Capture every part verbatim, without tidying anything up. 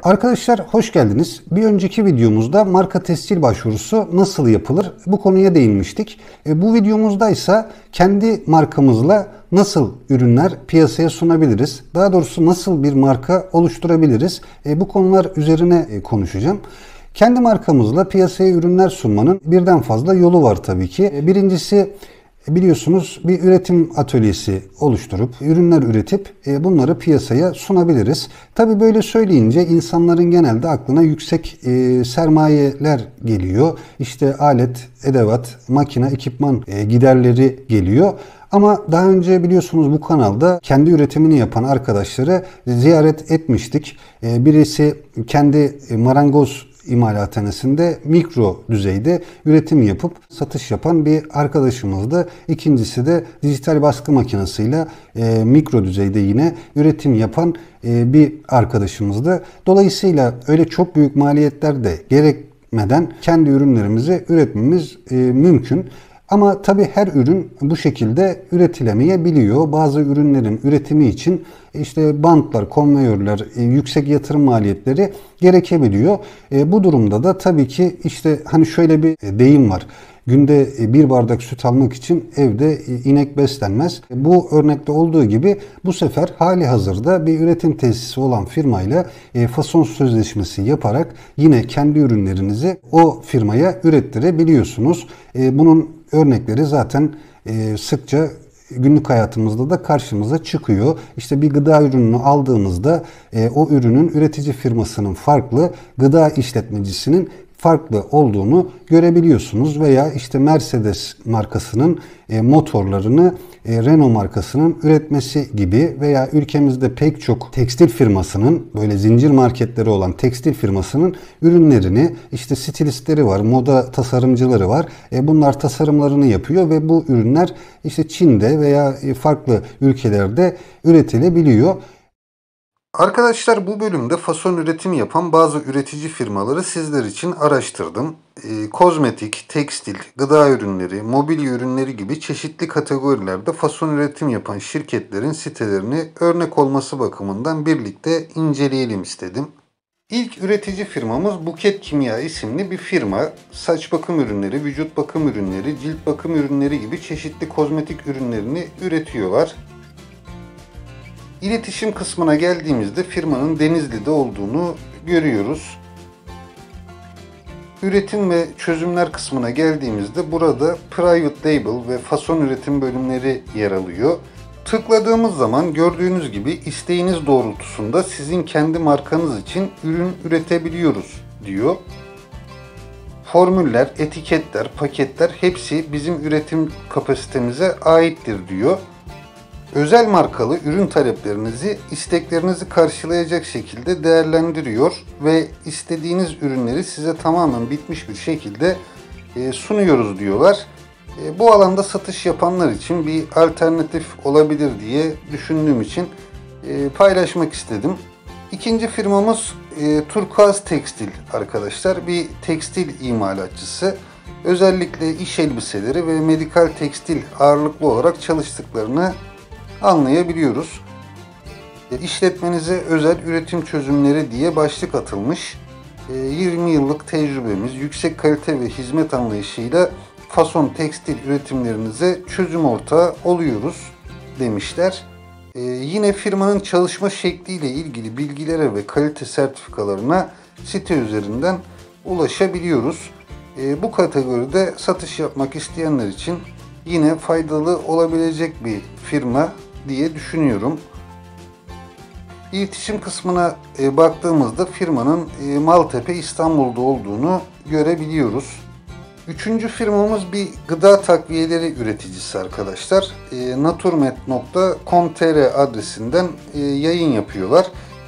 Arkadaşlar hoş geldiniz. Bir önceki videomuzda marka tescil başvurusu nasıl yapılır bu konuya değinmiştik. E, bu videomuzda ise kendi markamızla nasıl ürünler piyasaya sunabiliriz? Daha doğrusu nasıl bir marka oluşturabiliriz? E, bu konular üzerine e, konuşacağım. Kendi markamızla piyasaya ürünler sunmanın birden fazla yolu var tabii ki. E, birincisi biliyorsunuz bir üretim atölyesi oluşturup, ürünler üretip bunları piyasaya sunabiliriz. Tabii böyle söyleyince insanların genelde aklına yüksek sermayeler geliyor. İşte alet, edevat, makine, ekipman giderleri geliyor. Ama daha önce biliyorsunuz bu kanalda kendi üretimini yapan arkadaşları ziyaret etmiştik. Birisi kendi marangoz imalathanesinde mikro düzeyde üretim yapıp satış yapan bir arkadaşımızdı. İkincisi de dijital baskı makinesiyle e, mikro düzeyde yine üretim yapan e, bir arkadaşımızdı. Dolayısıyla öyle çok büyük maliyetler de gerekmeden kendi ürünlerimizi üretmemiz e, mümkün. Ama tabii her ürün bu şekilde üretilemeyebiliyor. Bazı ürünlerin üretimi için işte bantlar, konveyörler, yüksek yatırım maliyetleri gerekebiliyor. Bu durumda da tabii ki işte hani şöyle bir deyim var. Günde bir bardak süt almak için evde inek beslenmez. Bu örnekte olduğu gibi bu sefer hali hazırda bir üretim tesisi olan firmayla fason sözleşmesi yaparak yine kendi ürünlerinizi o firmaya ürettirebiliyorsunuz. Bunun örnekleri zaten sıkça günlük hayatımızda da karşımıza çıkıyor. İşte bir gıda ürününü aldığımızda o ürünün üretici firmasının farklı, gıda işletmecisinin farklı olduğunu görebiliyorsunuz. Veya işte Mercedes markasının motorlarını Renault markasının üretmesi gibi veya ülkemizde pek çok tekstil firmasının, böyle zincir marketleri olan tekstil firmasının ürünlerini, işte stilistleri var, moda tasarımcıları var. Bunlar tasarımlarını yapıyor ve bu ürünler işte Çin'de veya farklı ülkelerde üretilebiliyor. Arkadaşlar bu bölümde fason üretimi yapan bazı üretici firmaları sizler için araştırdım. E, kozmetik, tekstil, gıda ürünleri, mobilya ürünleri gibi çeşitli kategorilerde fason üretim yapan şirketlerin sitelerini örnek olması bakımından birlikte inceleyelim istedim. İlk üretici firmamız Buket Kimya isimli bir firma. Saç bakım ürünleri, vücut bakım ürünleri, cilt bakım ürünleri gibi çeşitli kozmetik ürünlerini üretiyorlar. İletişim kısmına geldiğimizde firmanın Denizli'de olduğunu görüyoruz. Üretim ve çözümler kısmına geldiğimizde burada Private Label ve fason üretim bölümleri yer alıyor. Tıkladığımız zaman gördüğünüz gibi isteğiniz doğrultusunda sizin kendi markanız için ürün üretebiliyoruz diyor. Formüller, etiketler, paketler hepsi bizim üretim kapasitemize aittir diyor. Özel markalı ürün taleplerinizi, isteklerinizi karşılayacak şekilde değerlendiriyor ve istediğiniz ürünleri size tamamen bitmiş bir şekilde sunuyoruz diyorlar. Bu alanda satış yapanlar için bir alternatif olabilir diye düşündüğüm için paylaşmak istedim. İkinci firmamız Turkuaz Tekstil arkadaşlar. Bir tekstil imalatçısı. Özellikle iş elbiseleri ve medikal tekstil ağırlıklı olarak çalıştıklarını anlayabiliyoruz. İşletmenize özel üretim çözümleri diye başlık atılmış. yirmi yıllık tecrübemiz, yüksek kalite ve hizmet anlayışıyla fason tekstil üretimlerinize çözüm ortağı oluyoruz demişler. Yine firmanın çalışma şekliyle ilgili bilgilere ve kalite sertifikalarına site üzerinden ulaşabiliyoruz. Bu kategoride satış yapmak isteyenler için yine faydalı olabilecek bir firma diye düşünüyorum. İletişim kısmına baktığımızda firmanın Maltepe İstanbul'da olduğunu görebiliyoruz. Üçüncü firmamız bir gıda takviyeleri üreticisi arkadaşlar. naturmed nokta com nokta tr adresinden yayın yapıyorlar.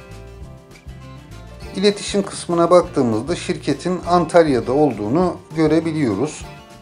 İletişim kısmına baktığımızda şirketin Antalya'da olduğunu görebiliyoruz.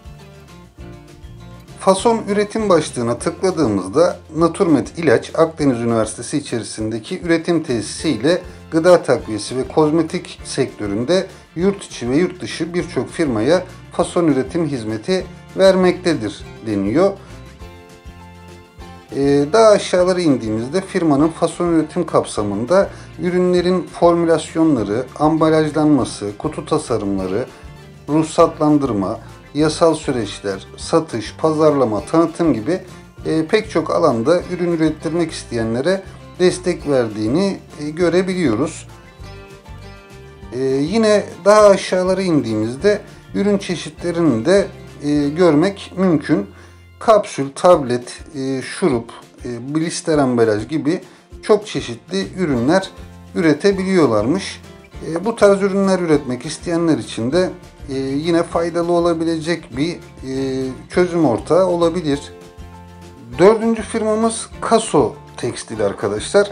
Fason üretim başlığına tıkladığımızda Naturmed İlaç Akdeniz Üniversitesi içerisindeki üretim tesisi ile gıda takviyesi ve kozmetik sektöründe yurt içi ve yurt dışı birçok firmaya fason üretim hizmeti vermektedir deniyor. Ee, daha aşağılara indiğimizde firmanın fason üretim kapsamında ürünlerin formülasyonları, ambalajlanması, kutu tasarımları, ruhsatlandırma, yasal süreçler, satış, pazarlama, tanıtım gibi e, pek çok alanda ürün ürettirmek isteyenlere destek verdiğini e, görebiliyoruz. E, yine daha aşağılara indiğimizde ürün çeşitlerini de e, görmek mümkün. Kapsül, tablet, e, şurup, e, blister ambalaj gibi çok çeşitli ürünler üretebiliyorlarmış. E, bu tarz ürünler üretmek isteyenler için de e, yine faydalı olabilecek bir e, çözüm ortağı olabilir. Dördüncü firmamız Kaso Tekstil arkadaşlar.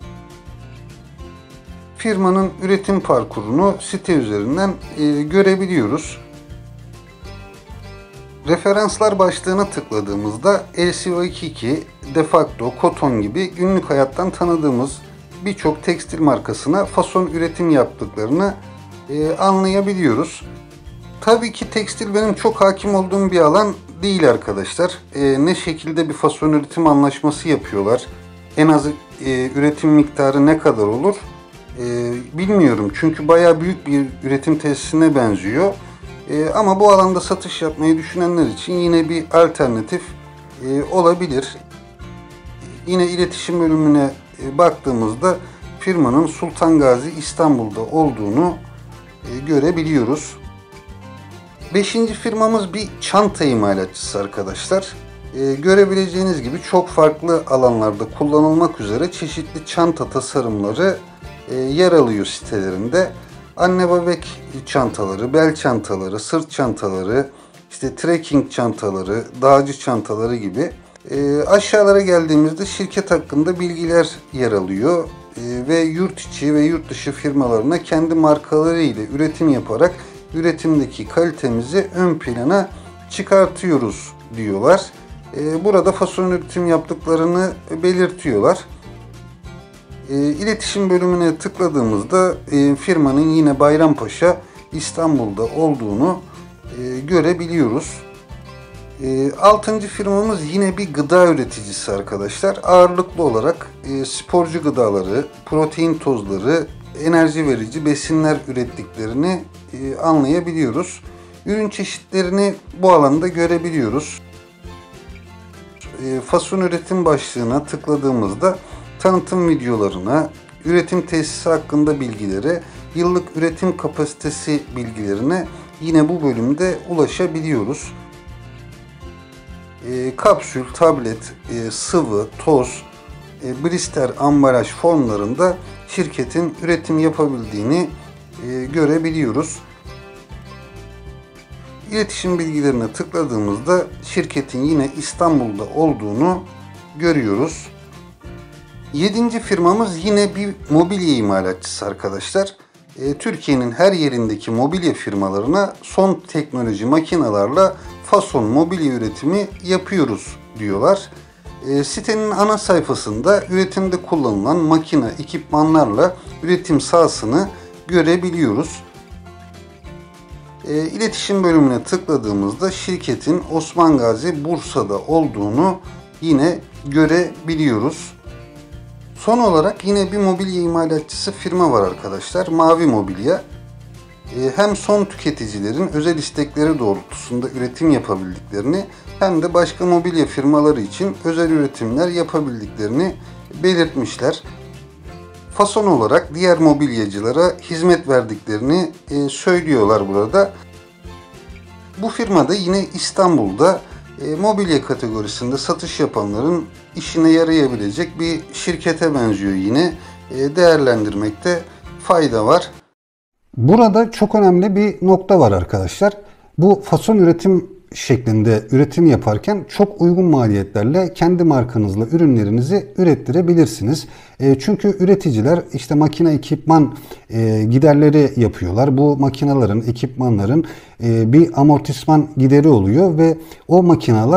Firmanın üretim parkurunu site üzerinden e, görebiliyoruz. Referanslar başlığına tıkladığımızda L C O iki iki, Defacto, Koton gibi günlük hayattan tanıdığımız birçok tekstil markasına fason üretim yaptıklarını e, anlayabiliyoruz. Tabii ki tekstil benim çok hakim olduğum bir alan değil arkadaşlar. E, ne şekilde bir fason üretim anlaşması yapıyorlar, en az e, üretim miktarı ne kadar olur e, bilmiyorum. Çünkü bayağı büyük bir üretim tesisine benziyor. E, ama bu alanda satış yapmayı düşünenler için yine bir alternatif e, olabilir. Yine iletişim bölümüne e, baktığımızda firmanın Sultan Gazi İstanbul'da olduğunu e, görebiliyoruz. Beşinci firmamız bir çanta imalatçısı arkadaşlar. E, görebileceğiniz gibi çok farklı alanlarda kullanılmak üzere çeşitli çanta tasarımları e, yer alıyor sitelerinde. Anne bebek çantaları, bel çantaları, sırt çantaları, işte trekking çantaları, dağcı çantaları gibi. E, aşağılara geldiğimizde şirket hakkında bilgiler yer alıyor e, ve yurt içi ve yurt dışı firmalarına kendi markaları ile üretim yaparak üretimdeki kalitemizi ön plana çıkartıyoruz diyorlar. E, burada fason üretim yaptıklarını belirtiyorlar. E, iletişim bölümüne tıkladığımızda e, firmanın yine Bayrampaşa İstanbul'da olduğunu e, görebiliyoruz. E, altıncı firmamız yine bir gıda üreticisi arkadaşlar. Ağırlıklı olarak e, sporcu gıdaları, protein tozları, enerji verici besinler ürettiklerini e, anlayabiliyoruz. Ürün çeşitlerini bu alanda görebiliyoruz. E, fason üretim başlığına tıkladığımızda tanıtım videolarına, üretim tesisi hakkında bilgilere, yıllık üretim kapasitesi bilgilerine yine bu bölümde ulaşabiliyoruz. E, kapsül, tablet, e, sıvı, toz, e, blister, ambalaj formlarında şirketin üretim yapabildiğini e, görebiliyoruz. İletişim bilgilerine tıkladığımızda şirketin yine İstanbul'da olduğunu görüyoruz. Yedinci firmamız yine bir mobilya imalatçısı arkadaşlar. E, Türkiye'nin her yerindeki mobilya firmalarına son teknoloji makinalarla fason mobilya üretimi yapıyoruz diyorlar. E, sitenin ana sayfasında üretimde kullanılan makine, ekipmanlarla üretim sahasını görebiliyoruz. E, iletişim bölümüne tıkladığımızda şirketin Osman Gazi Bursa'da olduğunu yine görebiliyoruz. Son olarak yine bir mobilya imalatçısı firma var arkadaşlar. Mavi Mobilya. E, hem son tüketicilerin özel istekleri doğrultusunda üretim yapabildiklerini hem de başka mobilya firmaları için özel üretimler yapabildiklerini belirtmişler. Fason olarak diğer mobilyacılara hizmet verdiklerini e, söylüyorlar burada. Bu firma da yine İstanbul'da e, mobilya kategorisinde satış yapanların işine yarayabilecek bir şirkete benziyor yine. E, değerlendirmekte fayda var. Burada çok önemli bir nokta var arkadaşlar. Bu fason üretim şeklinde üretim yaparken çok uygun maliyetlerle kendi markanızla ürünlerinizi ürettirebilirsiniz. E, çünkü üreticiler işte makine ekipman e, giderleri yapıyorlar. Bu makinelerin, ekipmanların e, bir amortisman gideri oluyor ve o makineler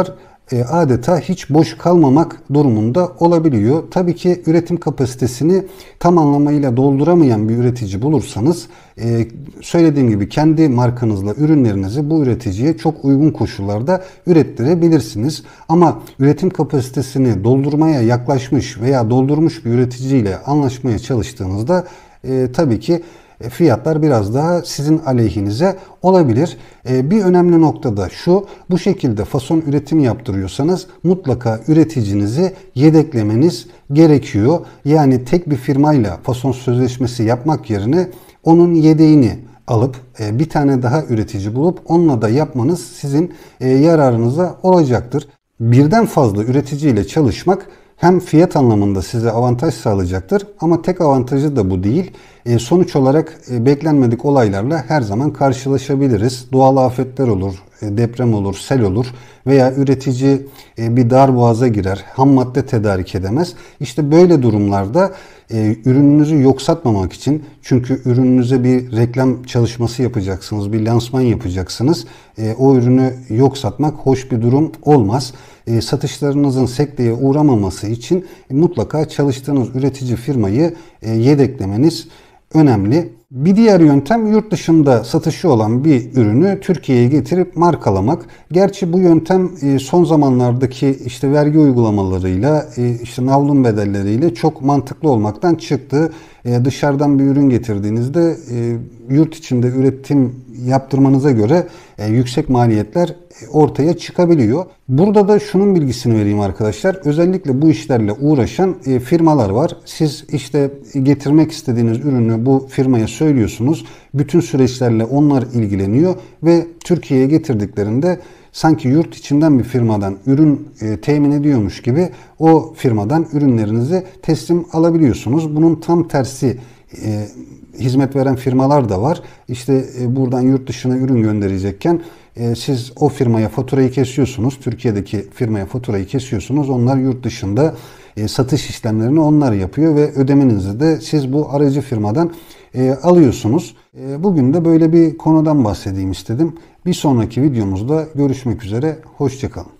e, adeta hiç boş kalmamak durumunda olabiliyor. Tabii ki üretim kapasitesini tam anlamıyla dolduramayan bir üretici bulursanız e, söylediğim gibi kendi markanızla ürünlerinizi bu üreticiye çok uygun koşullarda ürettirebilirsiniz. Ama üretim kapasitesini doldurmaya yaklaşmış veya doldurmuş bir üreticiyle anlaşmaya çalıştığınızda e, tabii ki fiyatlar biraz daha sizin aleyhinize olabilir. Ee, bir önemli nokta da şu, bu şekilde fason üretim yaptırıyorsanız mutlaka üreticinizi yedeklemeniz gerekiyor. Yani tek bir firmayla fason sözleşmesi yapmak yerine onun yedeğini alıp e, bir tane daha üretici bulup onunla da yapmanız sizin e, yararınıza olacaktır. Birden fazla üreticiyle çalışmak hem fiyat anlamında size avantaj sağlayacaktır ama tek avantajı da bu değil. E, sonuç olarak e, beklenmedik olaylarla her zaman karşılaşabiliriz. Doğal afetler olur, e, deprem olur, sel olur veya üretici e, bir darboğaza girer, ham madde tedarik edemez. İşte böyle durumlarda e, ürününüzü yok satmamak için, çünkü ürününüze bir reklam çalışması yapacaksınız, bir lansman yapacaksınız. E, o ürünü yok satmak hoş bir durum olmaz. E, satışlarınızın sekteye uğramaması için e, mutlaka çalıştığınız üretici firmayı e, yedeklemeniz önemli. Bir diğer yöntem yurt dışında satışı olan bir ürünü Türkiye'ye getirip markalamak. Gerçi bu yöntem son zamanlardaki işte vergi uygulamalarıyla, işte navlun bedelleriyle çok mantıklı olmaktan çıktı. Dışarıdan bir ürün getirdiğinizde yurt içinde üretim yaptırmanıza göre yüksek maliyetler ortaya çıkabiliyor. Burada da şunun bilgisini vereyim arkadaşlar. Özellikle bu işlerle uğraşan firmalar var. Siz işte getirmek istediğiniz ürünü bu firmaya söylüyorsunuz. Bütün süreçlerle onlar ilgileniyor ve Türkiye'ye getirdiklerinde sanki yurt içinden bir firmadan ürün e, temin ediyormuş gibi o firmadan ürünlerinizi teslim alabiliyorsunuz. Bunun tam tersi e, hizmet veren firmalar da var. İşte e, buradan yurt dışına ürün gönderecekken e, siz o firmaya faturayı kesiyorsunuz. Türkiye'deki firmaya faturayı kesiyorsunuz. Onlar yurt dışında e, satış işlemlerini onlar yapıyor ve ödemenizi de siz bu aracı firmadan e, alıyorsunuz. E, bugün de böyle bir konudan bahsedeyim istedim. Bir sonraki videomuzda görüşmek üzere. Hoşça kalın.